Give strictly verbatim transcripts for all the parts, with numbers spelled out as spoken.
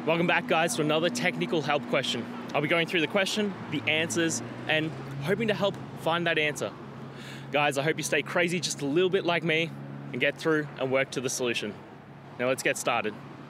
Welcome back, guys, to another technical help question. I'll be going through the question, the answers, and hoping to help find that answer. Guys, I hope you stay crazy just a little bit like me and get through and work to the solution. Now let's get started.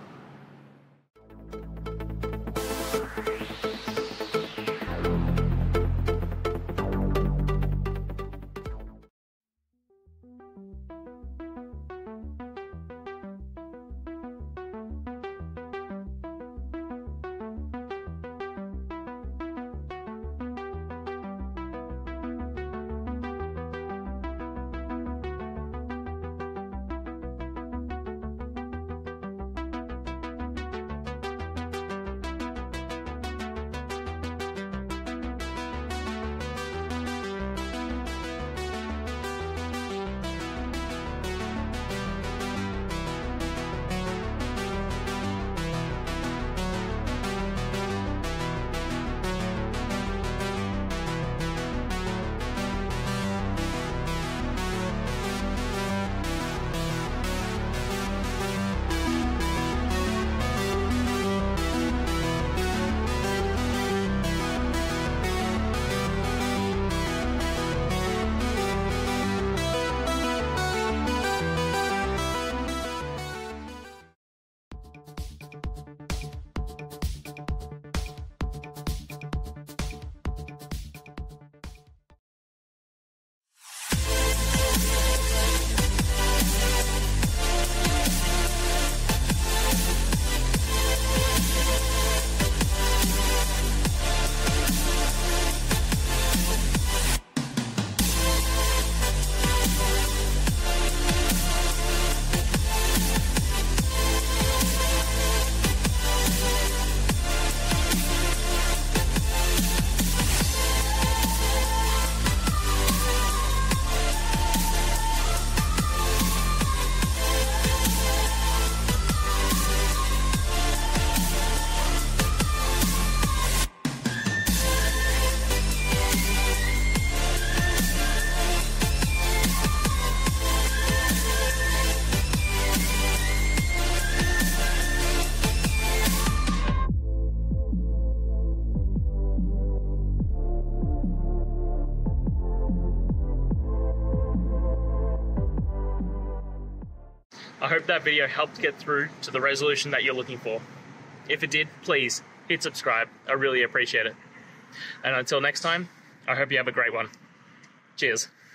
I hope that video helped get through to the resolution that you're looking for. If it did, please hit subscribe. I really appreciate it. And until next time, I hope you have a great one. Cheers.